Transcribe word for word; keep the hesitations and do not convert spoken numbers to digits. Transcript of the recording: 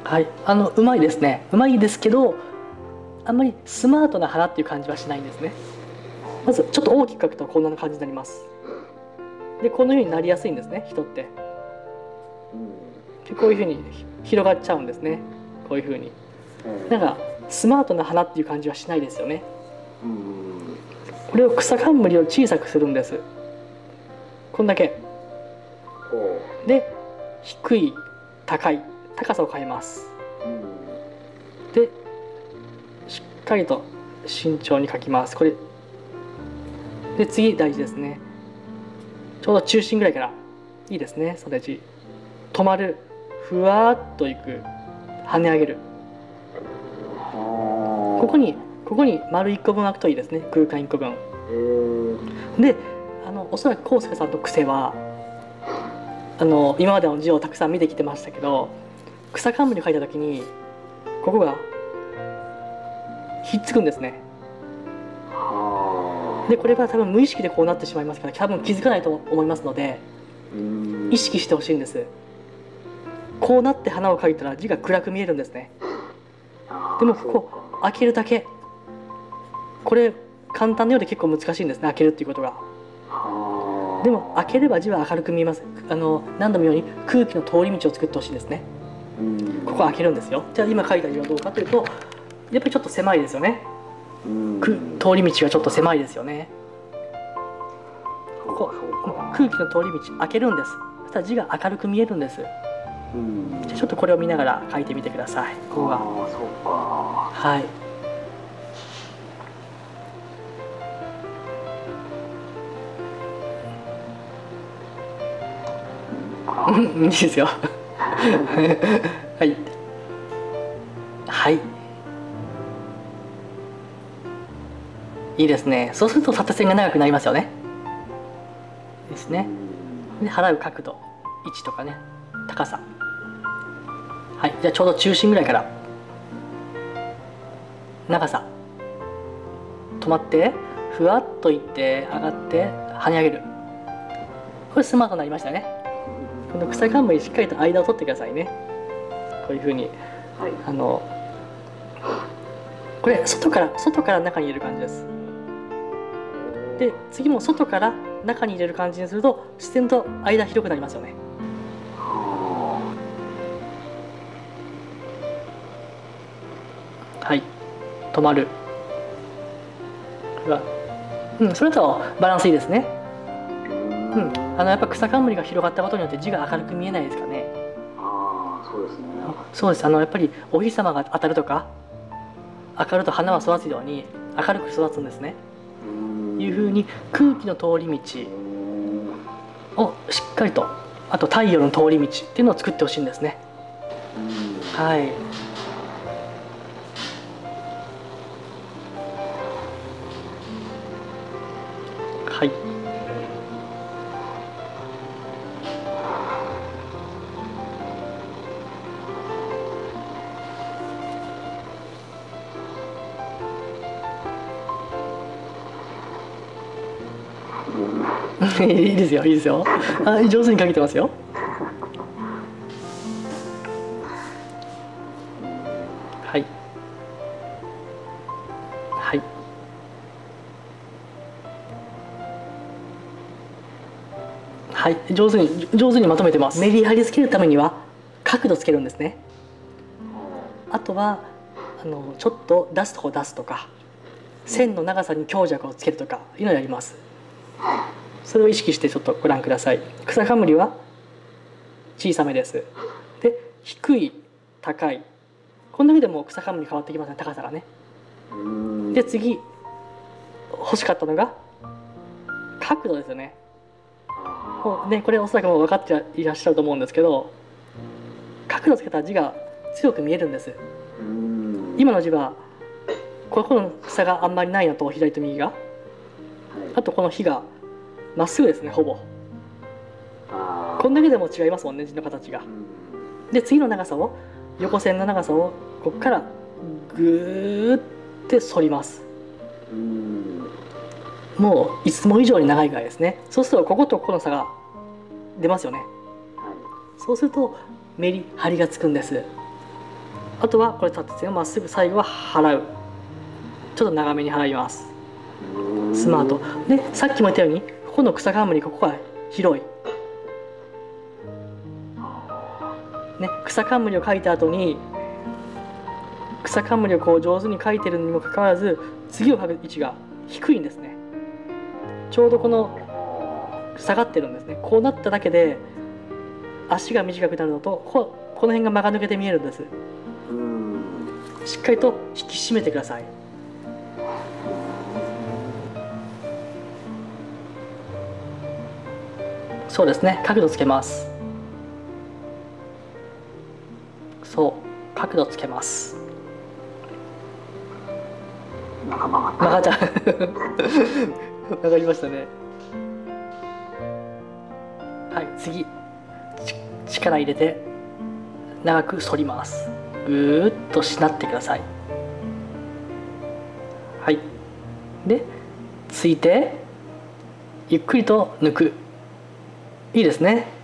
はい、あのうまいですね。うまいですけど、あんまりスマートな花っていう感じはしないんですね。まずちょっと大きく描くとこんな感じになります。でこのようになりやすいんですね、人って。でこういうふうに広がっちゃうんですね。こういうふうになんかスマートな花っていう感じはしないですよね。これを草冠を小さくするんです。こんだけで低い高い高さを変えます。でしっかりと慎重に描きます。これで次大事ですね。ちょうど中心ぐらいからいいですね。それじ止まる、ふわっといく、跳ね上げる。ここにここに丸いっこぶん空くといいですね。空間いっこぶんで、あのおそらく康介さんの癖はあの今までの字をたくさん見てきてましたけど、草冠を書いた時にここがひっつくんですね。でこれは多分無意識でこうなってしまいますから、多分気づかないと思いますので意識してほしいんです。こうなって花を描いたら字が暗く見えるんですね。でもここ開けるだけ、これ簡単なようで結構難しいんですね、開けるっていうことが。でも開ければ字は明るく見えます。あの何度も言うように空気の通り道を作ってほしいんですね。ここ開けるんですよ。じゃあ今書いた字はどうかというと、やっぱりちょっと狭いですよね。く通り道がちょっと狭いですよね。ここ空気の通り道開けるんです。そしたら字が明るく見えるんです。じゃあちょっとこれを見ながら書いてみてください。ここがはいいいですよはいはいいいですね。そうすると縦線が長くなりますよね。ですね。で払う角度、位置とかね、高さ。はい、じゃあちょうど中心ぐらいから長さ止まってふわっといって上がって跳ね上げる。これスマートになりましたね。この草冠にしっかりと間を取ってくださいね。こういうふうに、はい、あのこれ外から外から中に入れる感じです。で次も外から中に入れる感じにすると自然と間広くなりますよね。はい、止まる。うん、それとバランスいいですね。うん、あのやっぱ草冠が広がったことによって字が明るく見えないですかね。 ああ、そうですね。 そうです。あのやっぱりお日様が当たるとか明ると花は育つように明るく育つんですね。いうふうに空気の通り道をしっかりと、あと太陽の通り道っていうのを作ってほしいんですね。はい。はい。いいですよ、いいですよ。あ、上手に描けてますよ。はい。はい。はい、上手に上手にまとめてます。メリハリつけるためには角度つけるんですね。あとはあのちょっと出すとこ出すとか、線の長さに強弱をつけるとかいうのをやります。それを意識してちょっとご覧ください。草冠は小さめです。で低い高い、こんだけでも草冠変わってきますね、高さがね。で次欲しかったのが角度ですよね。もうね、これおそらくもう分かっていらっしゃると思うんですけど、角度つけた字が強く見えるんです。今の字はここの差があんまりないのと、左と右が、あとこの「日」がまっすぐですね、ほぼ。こんだけでも違いますもんね、字の形が。で次の長さを、横線の長さをここからグーって反ります。もういつも以上に長いぐらいですね。そうするとこことここの差が出ますよね。そうするとメリハリがつくんです。 あとはこれ立て線をまっすぐ、最後は払う。ちょっと長めに払います。スマートで、さっきも言ったようにここの草冠、ここが広い、ね、草冠を書いた後に草冠をこう上手に書いてるにもかかわらず、次を書く位置が低いんですね。ちょうどこの下がってるんですね。こうなっただけで足が短くなるのと、ここの辺が間が抜けて見えるんです。しっかりと引き締めてください。そうですね、角度つけます。そう角度つけます。 なんか曲がった。 曲がっちゃう曲がりましたね。はい、次力入れて長く反ります。ぐーっとしなってください。はい、でついてゆっくりと抜く。いいですね。